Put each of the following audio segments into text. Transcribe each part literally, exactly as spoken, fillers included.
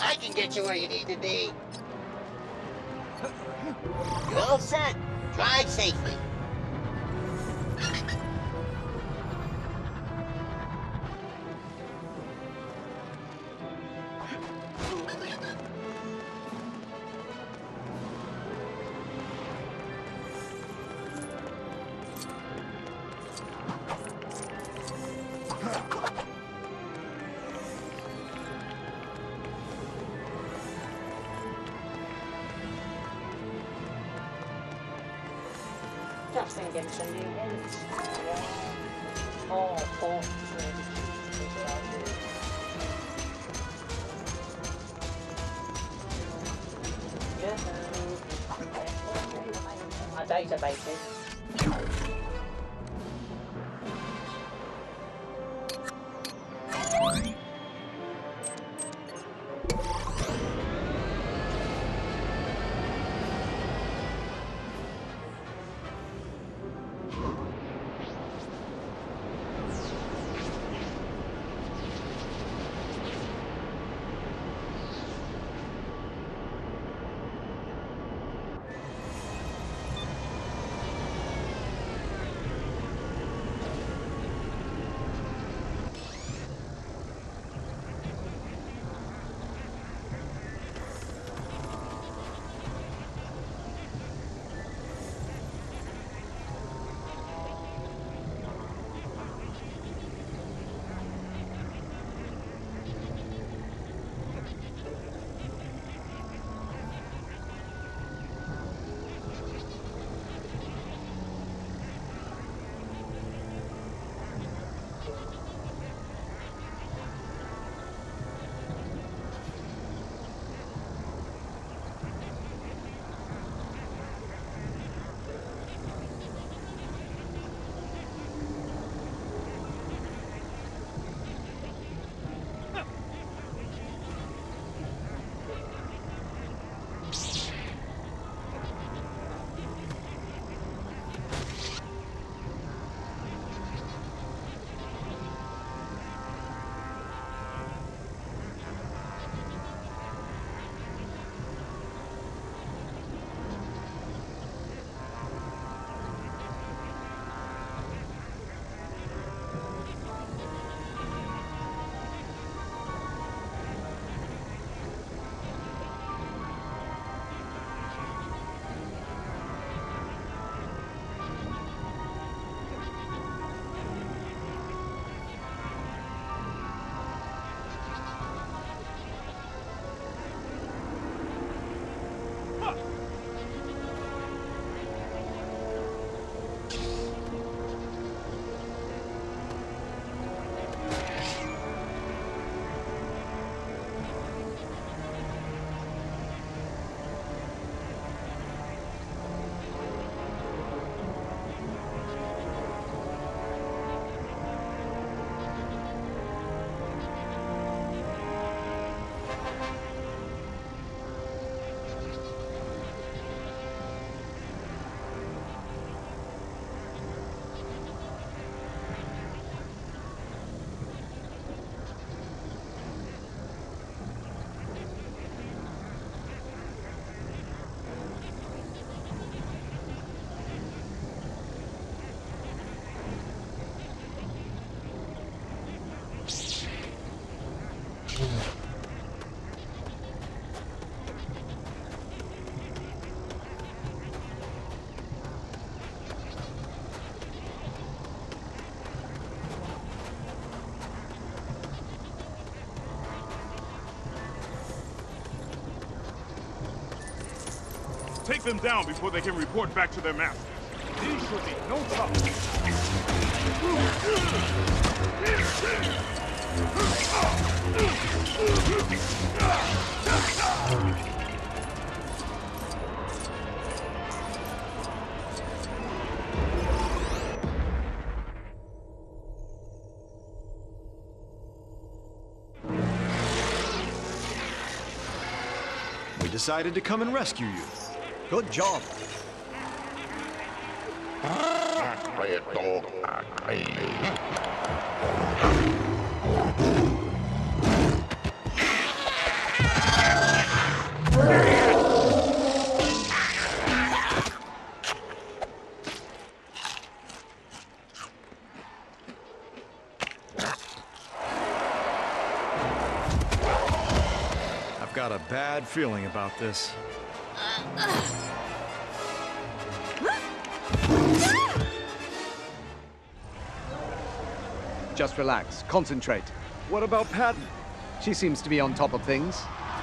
I can get you where you need to be. You're all set. Drive safely. Just thinking some new hints. Oh, Force Our databases. Take them down before they can report back to their masters. These should be no trouble. We decided to come and rescue you. Good job. I've got a bad feeling about this. Just relax. Concentrate. What about Patton? She seems to be on top of things.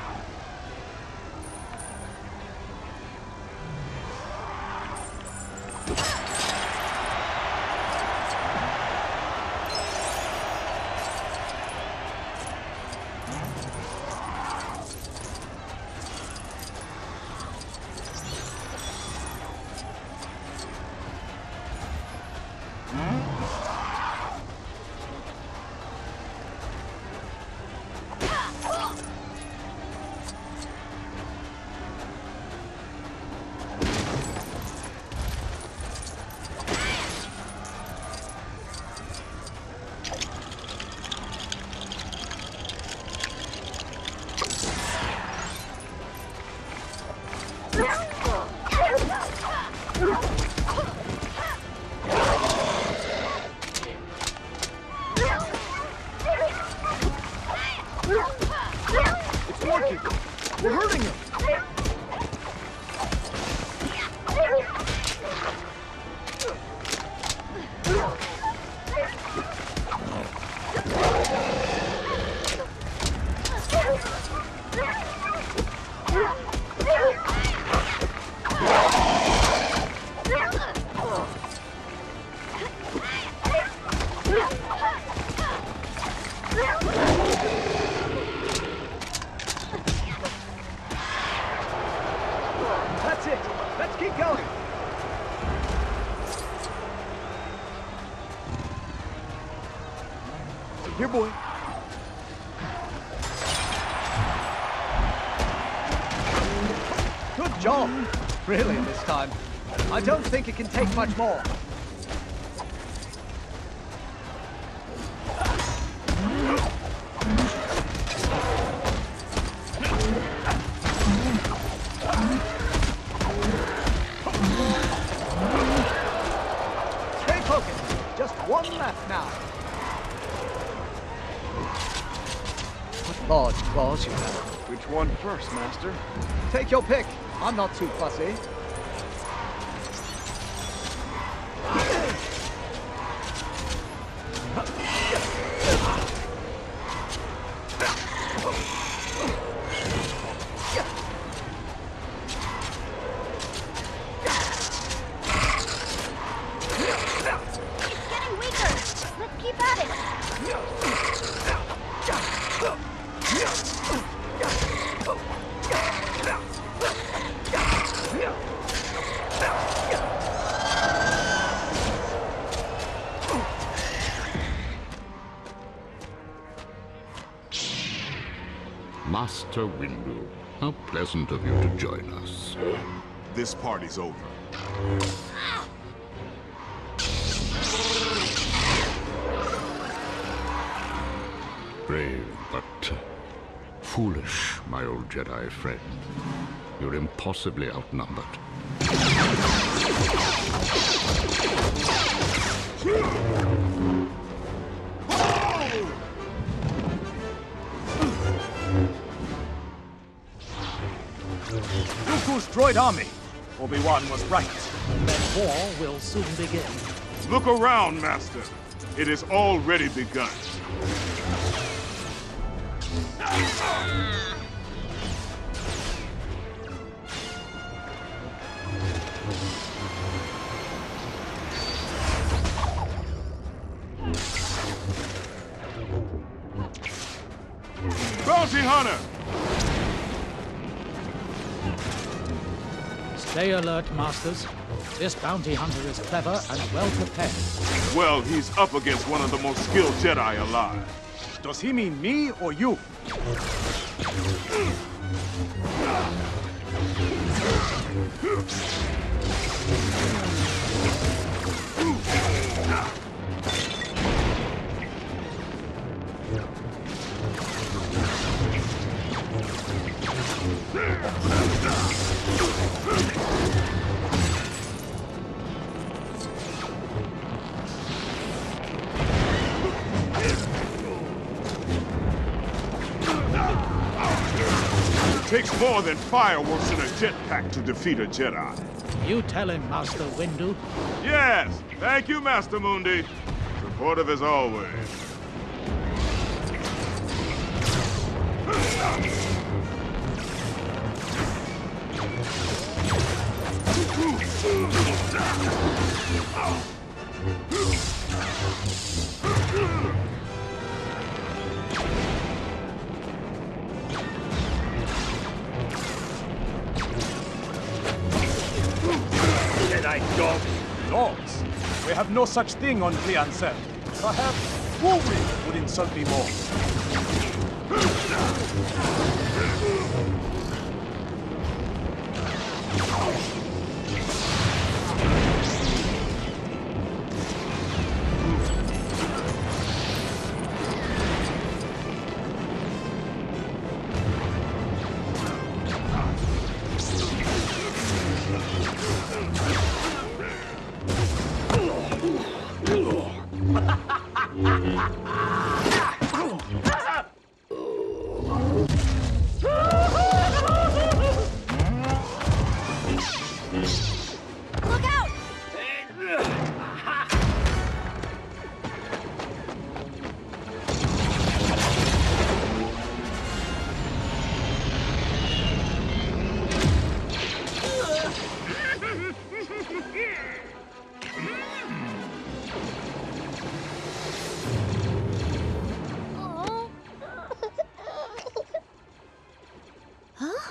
It's working! We're hurting him! That's it. Let's keep going. Here, boy. Good job. Really, this time. I don't think it can take much more. Stay focused. Just one left now. What large claws you have. Which one first, Master? Take your pick. I'm not too fussy. It's getting weaker. Let's keep at it. Master Windu, how pleasant of you to join us. This party's over. Brave, but uh, foolish, my old Jedi friend. You're impossibly outnumbered. Dooku's droid army. Obi-Wan was right. That war will soon begin. Look around, Master. It has already begun. Bounty Hunter! Stay alert, Masters. This bounty hunter is clever and well prepared. Well, he's up against one of the most skilled Jedi alive. Does he mean me or you? takes more than fireworks and a jetpack to defeat a Jedi. You tell him, Master Windu. Yes, thank you, Master Mundi. Supportive as always. Jedi dogs. Dogs? We have no such thing on Cleansel. Perhaps Wooly would insult me more. Look out! Oh. Huh?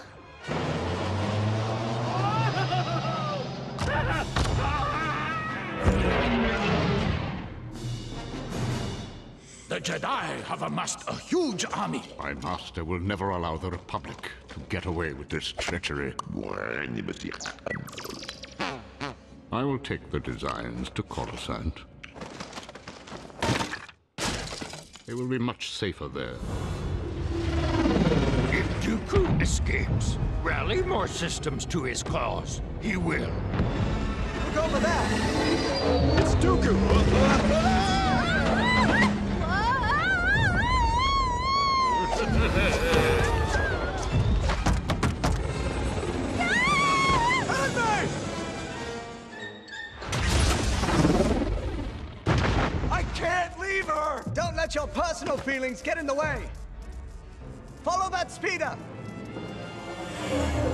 The Jedi have amassed a huge army. My master will never allow the Republic to get away with this treachery. I will take the designs to Coruscant. They will be much safer there. If Dooku escapes, rally more systems to his cause. He will. Look over there! It's Dooku! I can't leave her! Don't let your personal feelings get in the way! Follow that speeder!